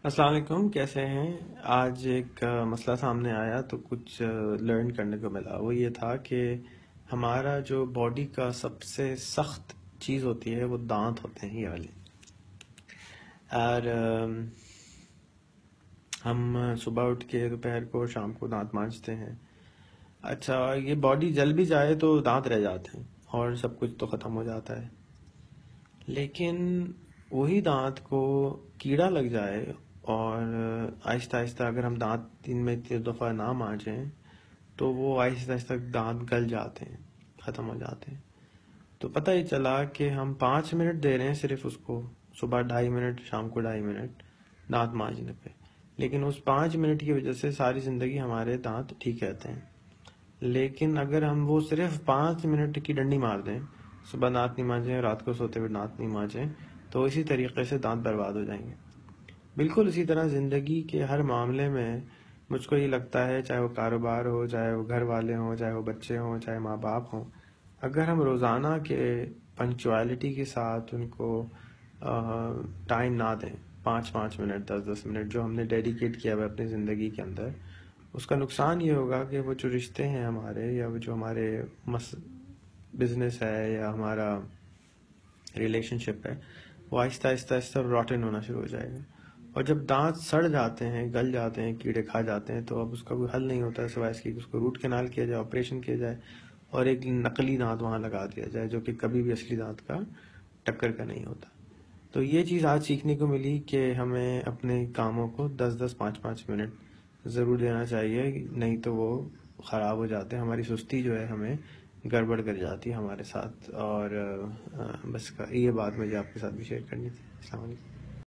السلام علیکم، کیسے ہیں؟ آج ایک مسئلہ سامنے آیا تو کچھ لرن کرنے کو ملا. وہ یہ تھا کہ ہمارا جو باڈی کا سب سے سخت چیز ہوتی ہے وہ دانت ہوتے ہیں، یہ والے. اور ہم صبح اٹھ کے دوپہر کو شام کو دانت مانجتے ہیں. اچھا، یہ باڈی جل بھی جائے تو دانت رہ جاتے ہیں اور سب کچھ تو ختم ہو جاتا ہے. لیکن وہی دانت کو کیڑا لگ جائے اور آہستہ آہستہ اگر ہم دانت دن میں 3 دفعہ نہ مانجیں تو وہ آہستہ آہستہ دانت گل جاتے ہیں، ختم ہو جاتے ہیں. تو پتہ ہی چلا کہ ہم 5 منٹ دے رہے ہیں صرف اس کو، صبح 2.5 منٹ، شام کو 2.5 منٹ دانت مانجنے پہ، لیکن اس 5 منٹ کی وجہ سے ساری زندگی ہمارے دانت ٹھیک رہتے ہیں. لیکن اگر ہم وہ صرف 5 منٹ کی ڈنڈی مار دیں، صبح دانت نہیں مانجیں، رات کو سوتے ہوئے دانت نہیں مانجیں، تو اسی طریقے سے دانت برباد ہو جائیں گے. بالکل اسی طرح زندگی کے ہر معاملے میں مجھ کو یہ لگتا ہے، چاہے وہ کاروبار ہو، چاہے وہ گھر والے ہوں، چاہے وہ بچے ہوں، چاہے ماں باپ ہوں، اگر ہم روزانہ کے پنکچوالٹی کے ساتھ ان کو ٹائم نہ دیں، 5 5 منٹ، 10 10 منٹ جو ہم نے ڈیڈیکیٹ کیا ہوا ہے اپنی زندگی کے اندر، اس کا نقصان یہ ہوگا کہ وہ جو رشتے ہیں ہمارے، یا وہ جو ہمارے بزنس ہے یا ہمارا ریلیشن شپ ہے، وہ آہستہ آہستہ آہستہ روٹن ہونا شروع ہو جائے گا. اور جب دانت سڑ جاتے ہیں، گل جاتے ہیں، کیڑے کھا جاتے ہیں، تو اب اس کا کوئی حل نہیں ہوتا سوائے اس کی کہ اس کو روٹ کنال کیا جائے، آپریشن کیا جائے اور ایک نقلی دانت وہاں لگا دیا جائے جو کہ کبھی بھی اصلی دانت کا ٹکر کا نہیں ہوتا. تو یہ چیز آج سیکھنے کو ملی کہ ہمیں اپنے کاموں کو 10 10 5 5 منٹ ضرور دینا چاہیے، نہیں تو وہ خراب ہو جاتے ہیں. ہماری سستی جو ہے ہمیں گڑبڑ کر جاتی ہے ہمارے ساتھ. اور بس یہ بات مجھے آپ کے ساتھ بھی شیئر کرنی تھی. السلام علیکم.